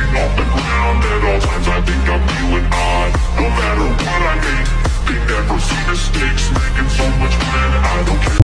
off the ground. At all times I think of you